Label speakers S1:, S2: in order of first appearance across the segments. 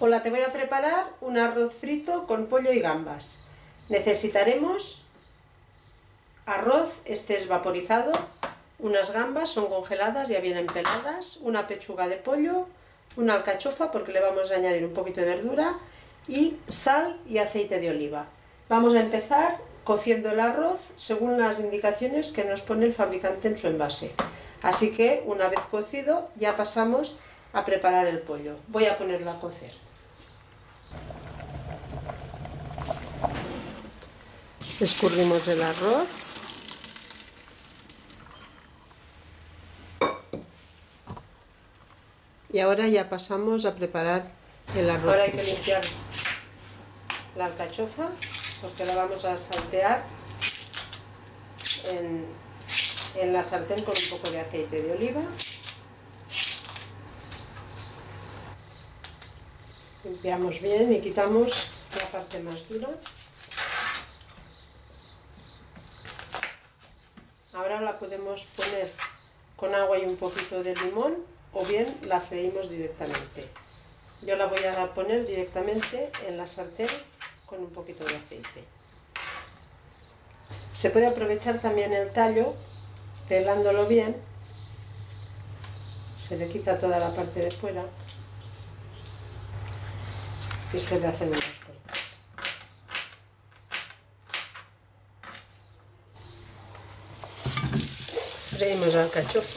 S1: Hola, te voy a preparar un arroz frito con pollo y gambas. Necesitaremos arroz, este es vaporizado, unas gambas, son congeladas, ya vienen peladas, una pechuga de pollo, una alcachofa porque le vamos a añadir un poquito de verdura y sal y aceite de oliva. Vamos a empezar cociendo el arroz según las indicaciones que nos pone el fabricante en su envase. Así que una vez cocido ya pasamos a preparar el pollo. Voy a ponerlo a cocer. Escurrimos el arroz. Y ahora ya pasamos a preparar el arroz. Ahora hay que limpiar la alcachofa porque la vamos a saltear en la sartén con un poco de aceite de oliva. Limpiamos bien y quitamos la parte más dura. Ahora la podemos poner con agua y un poquito de limón o bien la freímos directamente. Yo la voy a poner directamente en la sartén con un poquito de aceite. Se puede aprovechar también el tallo, pelándolo bien. Se le quita toda la parte de fuera y se le hacen unos cortes. Freímos la alcachofa.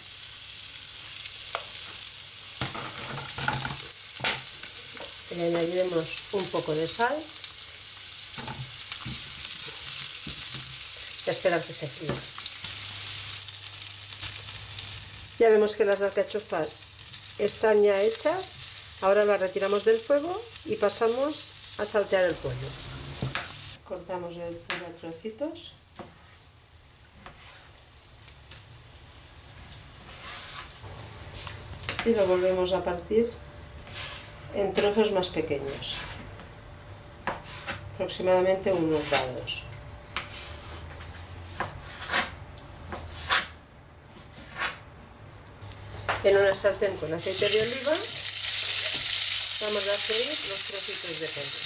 S1: Le añadiremos un poco de sal y a esperar que se fríe. Ya vemos que las alcachofas están ya hechas. Ahora las retiramos del fuego y pasamos a saltear el pollo. Cortamos el pollo a trocitos. Y lo volvemos a partir en trozos más pequeños, aproximadamente unos dados. En una sartén con aceite de oliva vamos a freír los trocitos de pollo.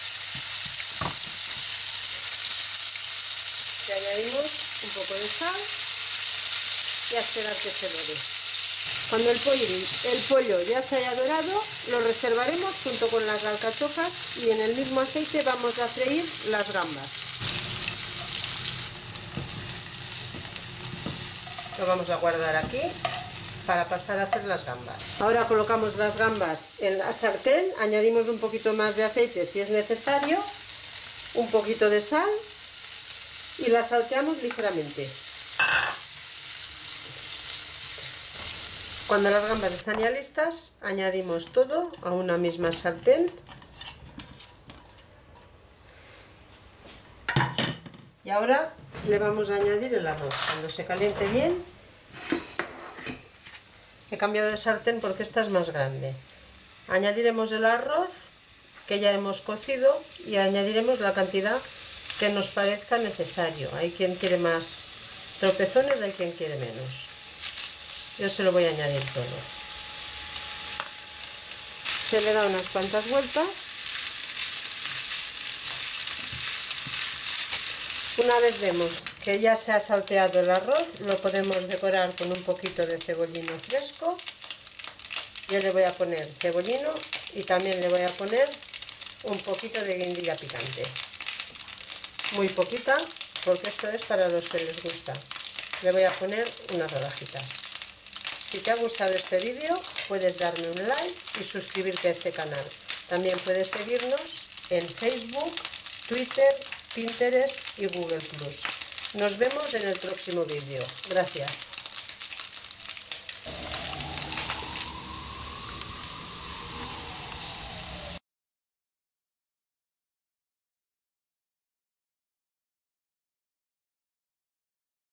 S1: Le añadimos un poco de sal y a esperar que se dore. Cuando el pollo ya se haya dorado, lo reservaremos junto con las alcachofas y en el mismo aceite vamos a freír las gambas. Lo vamos a guardar aquí para pasar a hacer las gambas. Ahora colocamos las gambas en la sartén, añadimos un poquito más de aceite si es necesario, un poquito de sal y las salteamos ligeramente. Cuando las gambas están ya listas, añadimos todo a una misma sartén y ahora le vamos a añadir el arroz. Cuando se caliente bien, he cambiado de sartén porque esta es más grande. Añadiremos el arroz que ya hemos cocido y añadiremos la cantidad que nos parezca necesario. Hay quien quiere más tropezones, hay quien quiere menos. Yo se lo voy a añadir todo. Se le da unas cuantas vueltas. Una vez vemos que ya se ha salteado el arroz, lo podemos decorar con un poquito de cebollino fresco. Yo le voy a poner cebollino y también le voy a poner un poquito de guindilla picante. Muy poquita, porque esto es para los que les gusta. Le voy a poner unas rodajitas. Si te ha gustado este vídeo, puedes darme un like y suscribirte a este canal. También puedes seguirnos en Facebook, Twitter, Pinterest y Google+. Nos vemos en el próximo vídeo. Gracias.